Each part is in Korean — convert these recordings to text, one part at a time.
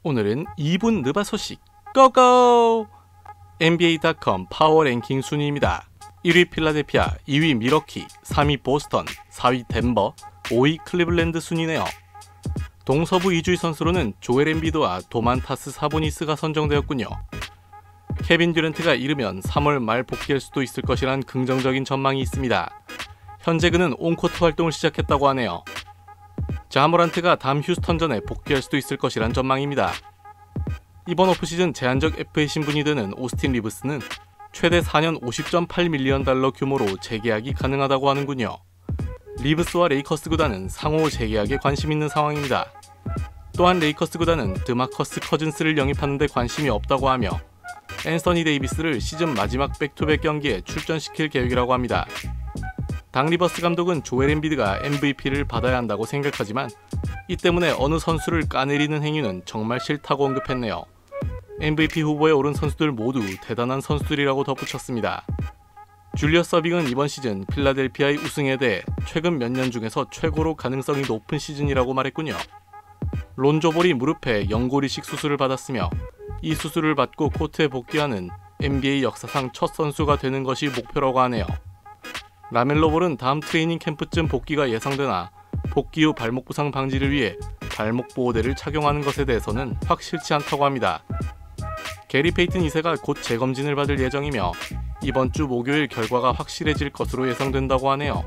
오늘은 2분 느바 소식 고고! NBA.com 파워 랭킹 순위입니다. 1위 필라델피아, 2위 밀워키, 3위 보스턴, 4위 덴버, 5위 클리블랜드 순이네요. 동서부 2주의 선수로는 조엘 엠비드와 도만타스 사보니스가 선정되었군요. 케빈 듀란트가 이르면 3월 말 복귀할 수도 있을 것이란 긍정적인 전망이 있습니다. 현재 그는 온코트 활동을 시작했다고 하네요. 자모란트가 다음 휴스턴전에 복귀할 수도 있을 것이란 전망입니다. 이번 오프시즌 제한적 FA 신분이 되는 오스틴 리브스는 최대 4년 50.8 밀리언 달러 규모로 재계약이 가능하다고 하는군요. 리브스와 레이커스 구단은 상호 재계약에 관심 있는 상황입니다. 또한 레이커스 구단은 드마커스 커즌스를 영입하는 데 관심이 없다고 하며 앤서니 데이비스를 시즌 마지막 백투백 경기에 출전시킬 계획이라고 합니다. 당 리버스 감독은 조엘 엠비드가 MVP를 받아야 한다고 생각하지만 이 때문에 어느 선수를 까내리는 행위는 정말 싫다고 언급했네요. MVP 후보에 오른 선수들 모두 대단한 선수들이라고 덧붙였습니다. 줄리어스 서빙은 이번 시즌 필라델피아의 우승에 대해 최근 몇 년 중에서 최고로 가능성이 높은 시즌이라고 말했군요. 론조 볼이 무릎에 연골이식 수술을 받았으며 이 수술을 받고 코트에 복귀하는 NBA 역사상 첫 선수가 되는 것이 목표라고 하네요. 라멜로 볼은 다음 트레이닝 캠프쯤 복귀가 예상되나 복귀 후 발목 부상 방지를 위해 발목 보호대를 착용하는 것에 대해서는 확실치 않다고 합니다. 게리 페이튼 2세가 곧 재검진을 받을 예정이며 이번 주 목요일 결과가 확실해질 것으로 예상된다고 하네요.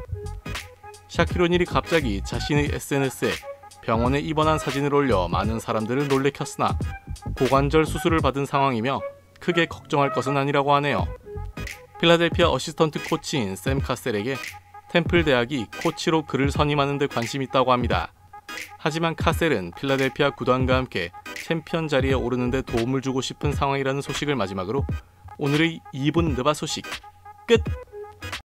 샤킬 오닐이 갑자기 자신의 SNS에 병원에 입원한 사진을 올려 많은 사람들을 놀래켰으나 고관절 수술을 받은 상황이며 크게 걱정할 것은 아니라고 하네요. 필라델피아 어시스턴트 코치인 샘 카셀에게 템플 대학이 코치로 그를 선임하는 데 관심이 있다고 합니다. 하지만 카셀은 필라델피아 구단과 함께 챔피언 자리에 오르는 데 도움을 주고 싶은 상황이라는 소식을 마지막으로 오늘의 2분 느바 소식 끝!